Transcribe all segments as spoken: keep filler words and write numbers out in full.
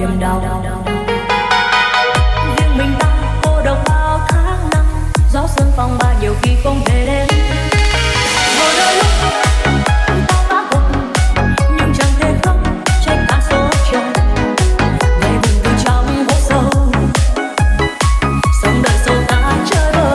niềm đau. Riêng mình ta cô độc bao tháng năm, gió sương phong ba nhiều khi không về đến. Rồi đôi lúc ta ngã gục nhưng chẳng thể khóc trách cả số trời. Về vùng từ trong hố sâu, sống đời sâu ta chơi vơi.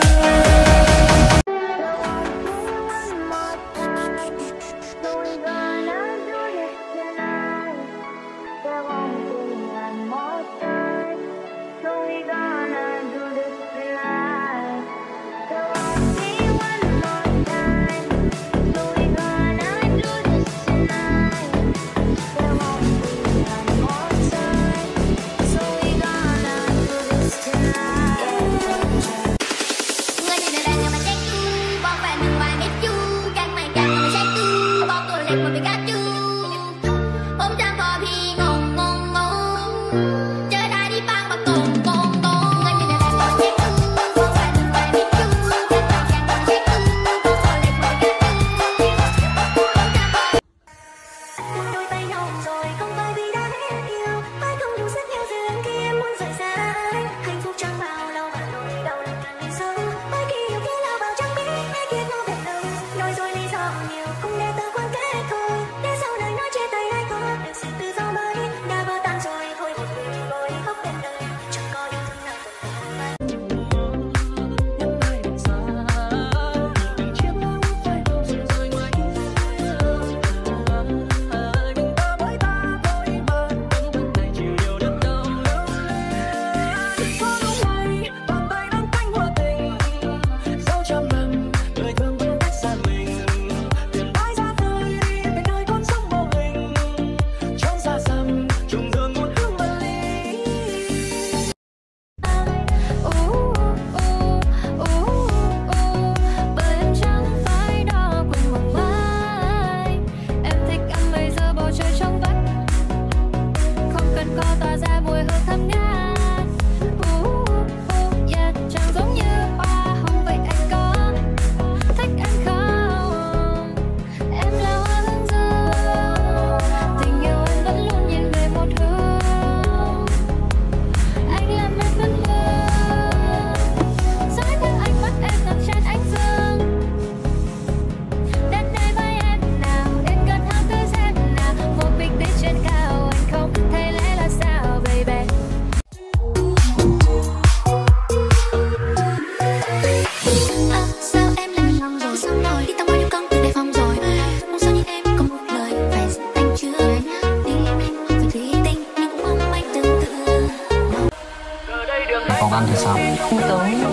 Còn anh thì sao? Anh tưởng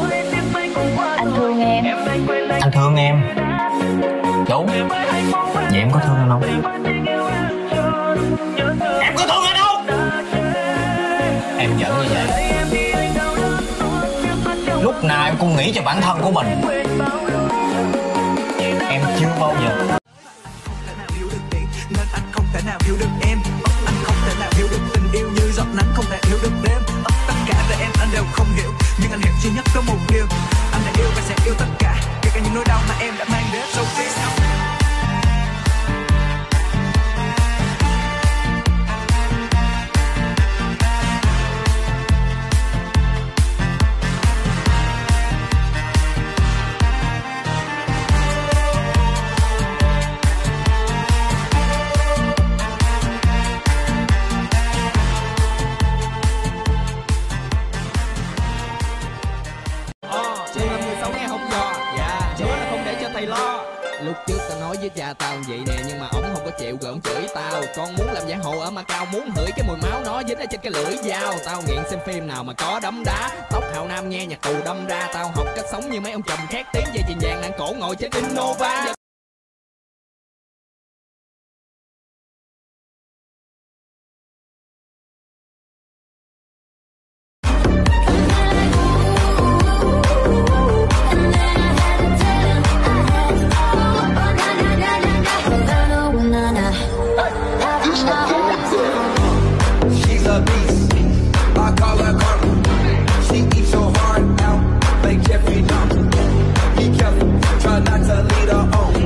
anh thương em. Anh thương em. Đúng. Vậy em có thương anh không? Em có thương anh không? Em giỡn như vậy. Lúc nào em cũng nghĩ cho bản thân của mình. Em chưa bao giờ. Nên anh không thể nào hiểu được em. Anh không thể nào hiểu được tình yêu như giọt nắng không thể hiểu được đêm. Tất cả về em anh đều không hiểu, nhưng anh hiểu duy nhất có một điều: anh đã yêu và sẽ yêu tất cả, kể cả những nỗi đau mà em đã mang đến sau phía sau. Lúc trước tao nói với cha tao vậy nè, nhưng mà ổng không có chịu, gỡn chửi tao. Con muốn làm giang hồ ở Macau, muốn hửi cái mùi máu nó dính ở trên cái lưỡi dao. Tao nghiện xem phim nào mà có đấm đá, tóc hào nam nghe nhạc cụ đâm ra. Tao học cách sống như mấy ông chồng khét tiếng, dây chuyền vàng nặng cổ ngồi trên Innova. Jeffrey Dahmer. Be careful, try not to lead her on.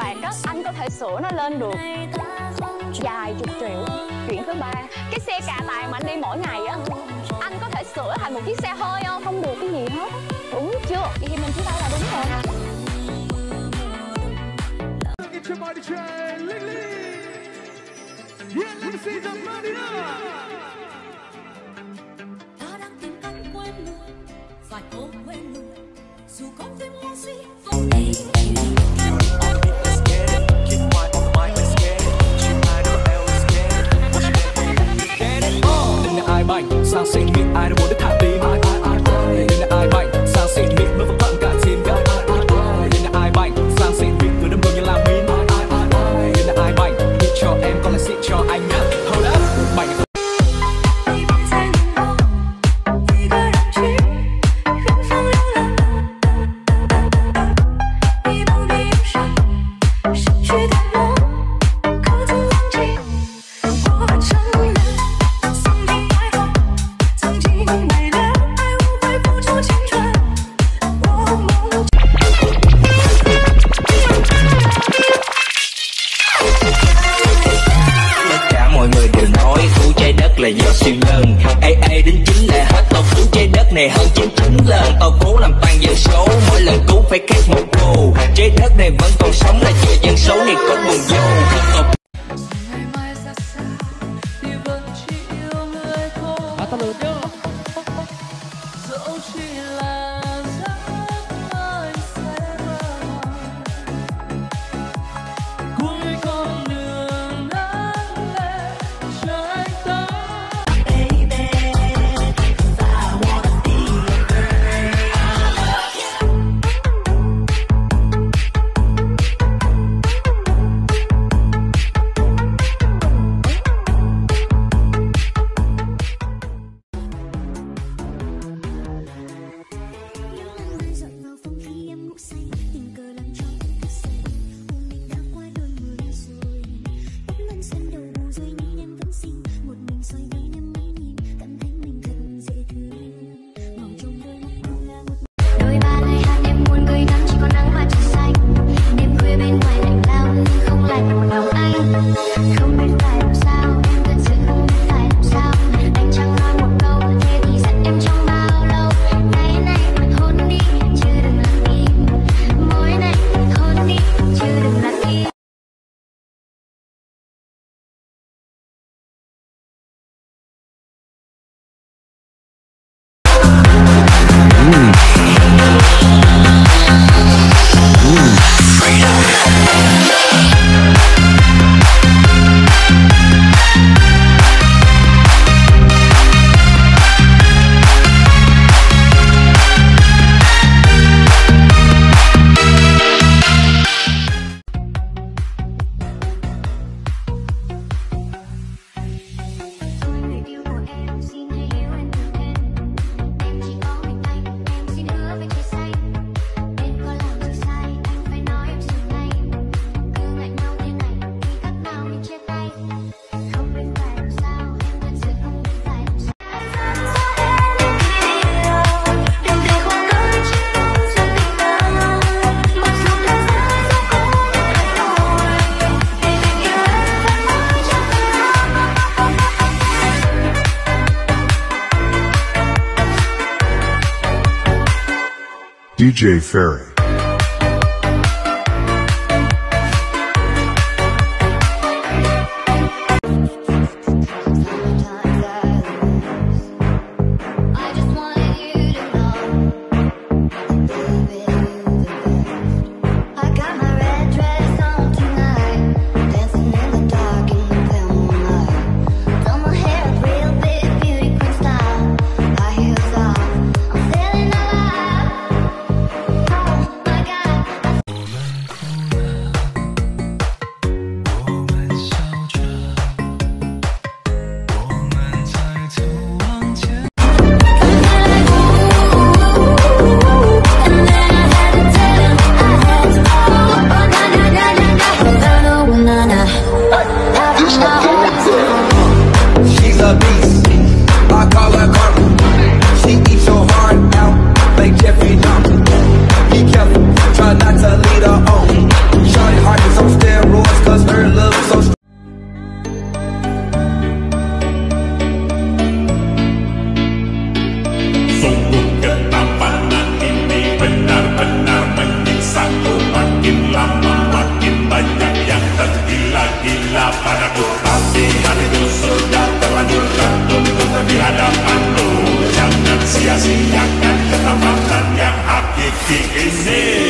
quạt á, anh có thể sửa nó lên được vài chục triệu. Chuyện thứ ba, cái xe cà tàng mà anh đi mỗi ngày á, anh có thể sửa thành một chiếc xe hơi không? Không được cái gì hết. Đúng chưa? Vậy thì mình chia tay là đúng rồi. Ta đang tìm cách quên luôn, phải cố quên luôn, dù có thêm ngu si không thể. Tình là ai bành, sao xịn mịn ai đâu muốn được thả tim. Tình là ai bành, sao xịn mịn mới vẫn thận cả chim. Tình là ai bành, sao xịn mịn cứ đâm đầu như làm min. Tình là ai bành, đi cho em còn là xịn cho anh nhá. Hold up, bành. Là do siêu nhân A A đến chính là hết tao cứu trái đất này hơn chín chín lần. Tao cố làm tăng dân số, mỗi lần cứu phải khác một cô. Trái đất này vẫn còn sống là nhờ dân số này có buồn vô. Ngày mai ra sao thì vẫn chỉ yêu người thôi. À, tao lượt chứ. Dẫu chỉ là giấc mơ sẽ mơ. Cuối con đường nắng lên cho anh tới. D J Ferry. Oh Fíjense.